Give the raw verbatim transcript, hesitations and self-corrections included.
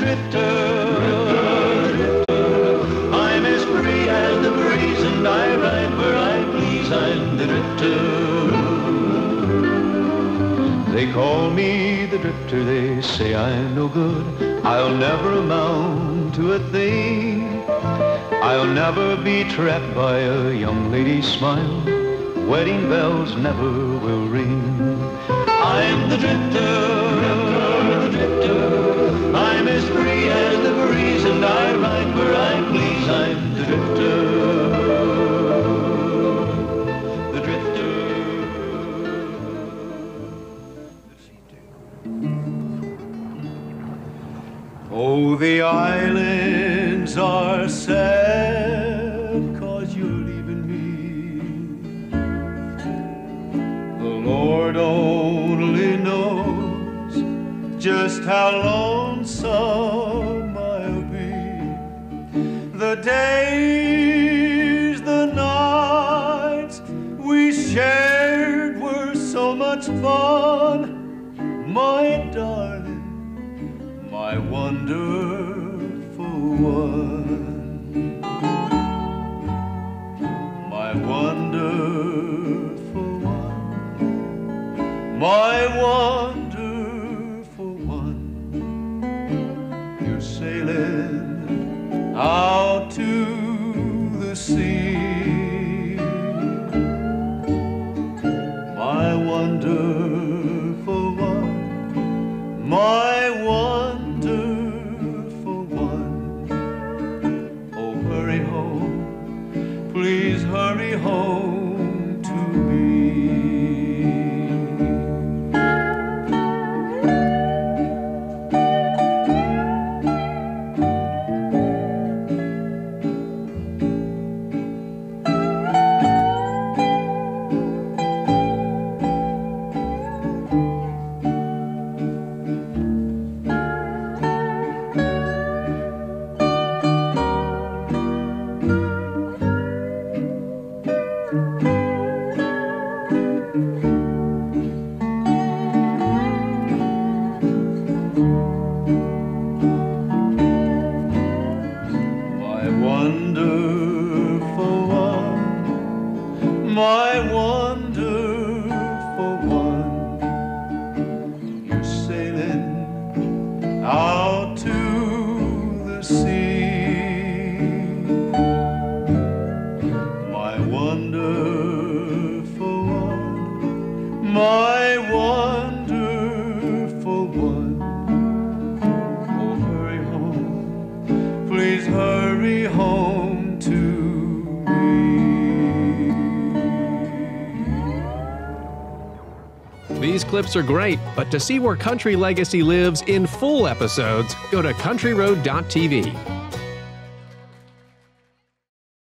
drifter, drifter. I'm as free as the breeze and I ride where I please. I'm the drifter. They call me the drifter, they say I'm no good. I'll never amount to a thing. I'll never be trapped by a young lady's smile. Wedding bells never will ring. I'm the drifter, drifter, the drifter. I'm as free as the breeze and I ride where I please. I'm the drifter, the drifter. Oh, the islands are sad 'cause you're leaving me. The Lord only knows just how lonesome I'll be. The days, the nights we shared were so much fun, my darling, my wonderful one, my wonderful one, my wonderful one. You're sailing out to the sea, my wonderful one, my wonderful one. Oh, hurry home, please hurry home to me. My wonderful one, you're sailing out to the sea. My wonderful one, my wonderful one. Oh, hurry home, please hurry home to me. These clips are great, but to see where country legacy lives in full episodes, go to country road dot t v.